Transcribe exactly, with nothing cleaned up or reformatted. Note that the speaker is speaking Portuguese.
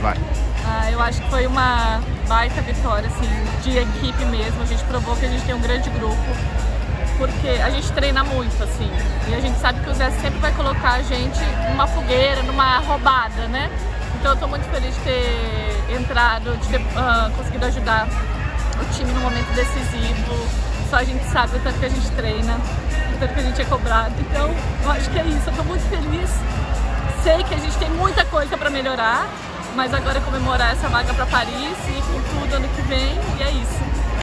vai? Ah, eu acho que foi uma baita vitória, assim, de equipe mesmo. A gente provou que a gente tem um grande grupo, porque a gente treina muito, assim, e a gente sabe que o Zé sempre vai colocar a gente numa fogueira, numa roubada, né? Então eu tô muito feliz de ter entrado, de ter uh, conseguido ajudar o time num momento decisivo. Só a gente sabe o tanto que a gente treina, o tanto que a gente é cobrado. Então eu acho que é isso, eu tô muito feliz. Sei que a gente tem muita coisa para melhorar, mas agora é comemorar essa vaga para Paris e com tudo ano que vem, e é isso.